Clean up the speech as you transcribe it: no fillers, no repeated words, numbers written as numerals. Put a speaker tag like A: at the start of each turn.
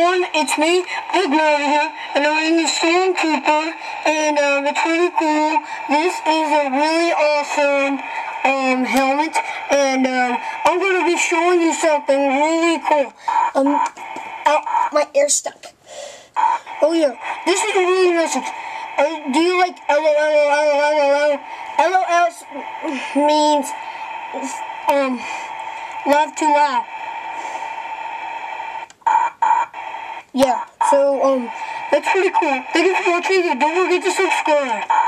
A: everyone, it's me, Big Mavy here, and I'm in the stormtrooper, and it's pretty cool. This is a really awesome helmet, and I'm going to be showing you something really cool.
B: Ow, my ear's stuck.
A: Oh yeah, this is a really message. Do you like LOL? LOL means laugh too loud. Yeah, so that's pretty cool. Thank you for watching, and don't forget to subscribe.